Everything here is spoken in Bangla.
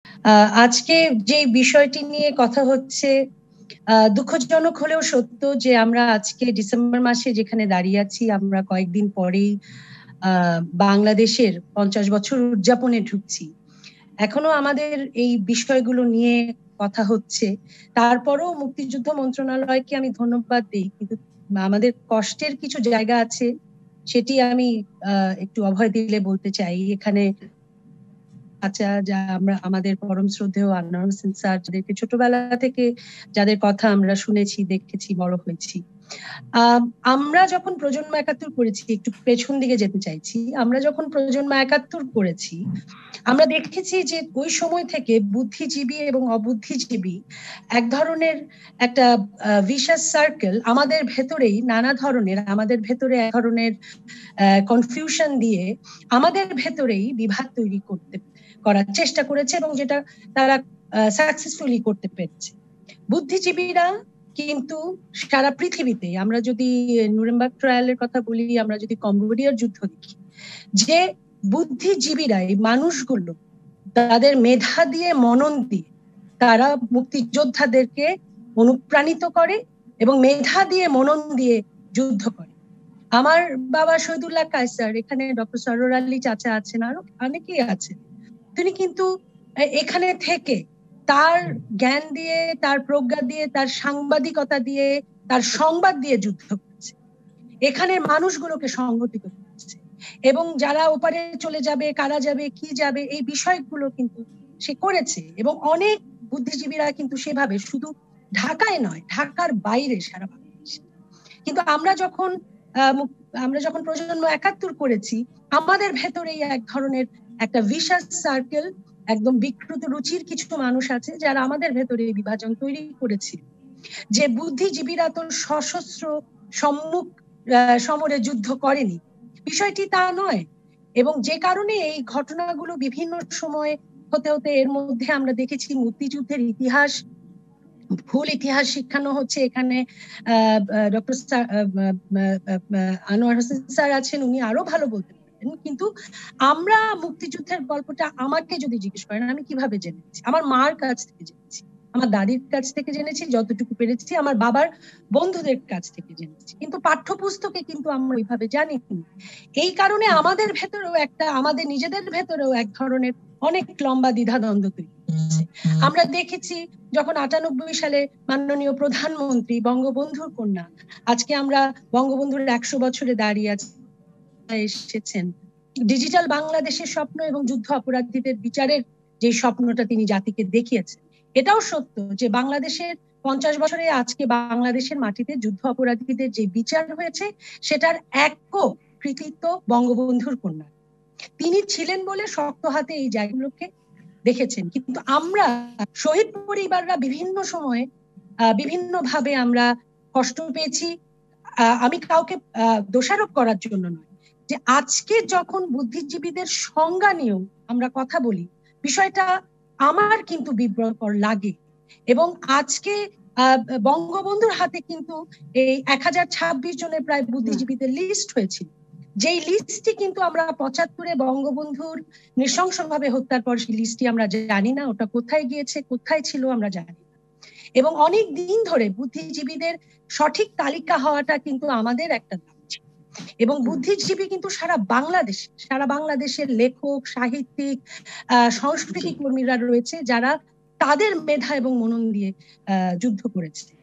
আজকে যে বিষয়টি নিয়ে কথা হচ্ছে, দুঃখজনক হলেও সত্য যে আমরা আজকে ডিসেম্বর মাসে যেখানে দাঁড়িয়ে আছি, আমরা কয়েকদিন পরেই বাংলাদেশের 50 বছর উদযাপনে ঢুকছি। এখনো আমাদের এই বিষয়গুলো নিয়ে কথা হচ্ছে। তারপরেও মুক্তিযুদ্ধ মন্ত্রণালয়কে আমি ধন্যবাদ দিই, কিন্তু আমাদের কষ্টের কিছু জায়গা আছে, সেটি আমি একটু অভয় দিলে বলতে চাই। এখানে আচ্ছা, যা আমরা আমাদের পরম শ্রদ্ধেয় আনোয়ার হোসেন স্যার, যাদেরকে ছোটবেলা থেকে যাদের কথা আমরা শুনেছি, দেখেছি, বড় হয়েছি। আমরা যখন প্রজন্ম ৭১ করেছি, একটু পেছন দিকে যেতে চাইছি। আমরা যখন প্রজন্ম ৭১ করেছি, আমরা দেখেছি যে ওই সময় থেকে বুদ্ধিজীবী এবং অবুদ্ধিজীবী এক ধরনের একটা ভিশাস সার্কেল আমাদের ভেতরেই নানা ধরনের, আমাদের ভেতরে এক ধরনের কনফিউশন দিয়ে আমাদের ভেতরেই বিভাদ তৈরি করার চেষ্টা করেছে, এবং যেটা তারা সাকসেসফুলি করতে পেরেছে। বুদ্ধিজীবীরা কিন্তু সারা পৃথিবীতে, আমরা যদি নুরেমবার্গ ট্রায়ালের কথা বলি, আমরা যদি কম্বোডিয়ার যুদ্ধ দেখি, যে বুদ্ধিজীবীরাই মানুষগুলো তাদের মেধা দিয়ে, মনন দিয়ে তারা মুক্তিযোদ্ধাদেরকে অনুপ্রাণিত করে এবং মেধা দিয়ে, মনন দিয়ে যুদ্ধ করে। আমার বাবা শহীদুল্লাহ কায়সার, এখানে ডক্টর সরোয়ার আলী চাচা আছেন, আরো অনেকেই আছেন। তিনি কিন্তু এখানে থেকে তার জ্ঞান দিয়ে, তার প্রজ্ঞা দিয়ে, তার সাংবাদিকতা দিয়ে, তার সংবাদ দিয়ে যুদ্ধ করছে, এখানের মানুষগুলোকে সংগঠিত করছে, এবং যারা ওপারে চলে যাবে, কারা যাবে, কি যাবে, এই বিষয়গুলো কিন্তু সে করেছে। এবং অনেক বুদ্ধিজীবীরা কিন্তু সেভাবে শুধু ঢাকায় নয়, ঢাকার বাইরে সারা বাংলাদেশে। কিন্তু আমরা যখন প্রজন্ম ৭১ করেছি, আমাদের ভেতরেই এক ধরনের একটা ভিশাস সার্কেল, একদম বিকৃত রুচির কিছু মানুষ আছে যারা আমাদের ভেতরে বিভাজন তৈরি করেছিল, যে বুদ্ধিজীবীরা তো সশস্ত্র সম্মুখ সমরে যুদ্ধ করেনি, বিষয়টি তা নয়। এবং যে কারণে এই ঘটনাগুলো বিভিন্ন সময়ে হতে হতে এর মধ্যে আমরা দেখেছি মুক্তিযুদ্ধের ইতিহাস, ভুল ইতিহাস শিখানো হচ্ছে। এখানে ডক্টর আনোয়ার হোসেন স্যার আছেন, উনি আরো ভালো বলতে পারবেন। কিন্তু আমরা মুক্তিযুদ্ধের গল্পটা, আমাকে যদি জিজ্ঞেস করেন আমি কিভাবে জেনেছি, আমার মার কাছ থেকে জেনেছি, আমার দাদির কাছ থেকে জেনেছি, যতটুকু পেরেছি আমার বাবার বন্ধুদের কাছ থেকে জেনেছি, কিন্তু পাঠ্যপুস্তকে কিন্তু আমরা ওইভাবে জানিনি। এই কারণে আমাদের ভেতরেও একটা, আমাদের নিজেদের ভেতরেও এক ধরনের অনেক লম্বা দ্বিধাদ্বন্দ্ব তৈরি হচ্ছে। আমরা দেখেছি যখন ৯৮ সালে মাননীয় প্রধানমন্ত্রী বঙ্গবন্ধুর কন্যা, আজকে আমরা বঙ্গবন্ধুর ১০০ বছরে দাঁড়িয়ে এসেছেন, ডিজিটাল বাংলাদেশের স্বপ্ন এবং যুদ্ধ অপরাধীদের বিচারের যে স্বপ্নটা তিনি জাতিকে দেখিয়েছেন, এটাও সত্য যে বাংলাদেশের 50 বছরে আজকে বাংলাদেশের মাটিতে যুদ্ধ অপরাধীদের যে বিচার হয়েছে, সেটার একক কৃতিত্ব বঙ্গবন্ধুর কন্যা। তিনি ছিলেন বলে শক্ত হাতে এই জায়গাগুলোকে দেখেছেন। কিন্তু আমরা শহীদ পরিবাররা বিভিন্ন সময়ে বিভিন্ন ভাবে আমরা কষ্ট পেয়েছি। আমি কাউকে দোষারোপ করার জন্য নয়, যে আজকে যখন বুদ্ধিজীবীদের সংজ্ঞা নিয়েও আমরা কথা বলি, বিষয়টা আমার কিন্তু বিব্রতকর লাগে। এবং আজকে বঙ্গবন্ধুর হাতে কিন্তু এই ১০২৬ জনের প্রায় বুদ্ধিজীবীদের লিস্ট হয়েছিল, যেই লিস্টটি কিন্তু আমরা ৭৫-এ বঙ্গবন্ধুর নৃশংসভাবে হত্যার পর সেই লিস্টটি আমরা জানি না, ওটা কোথায় গিয়েছে, কোথায় ছিল আমরা জানি না। এবং অনেক দিন ধরে বুদ্ধিজীবীদের সঠিক তালিকা হওয়াটা কিন্তু আমাদের একটা দাম ছিল। এবং বুদ্ধিজীবী কিন্তু সারা বাংলাদেশের লেখক, সাহিত্যিক, সংস্কৃতি কর্মীরা রয়েছে যারা তাদের মেধা এবং মনন দিয়ে যুদ্ধ করেছে।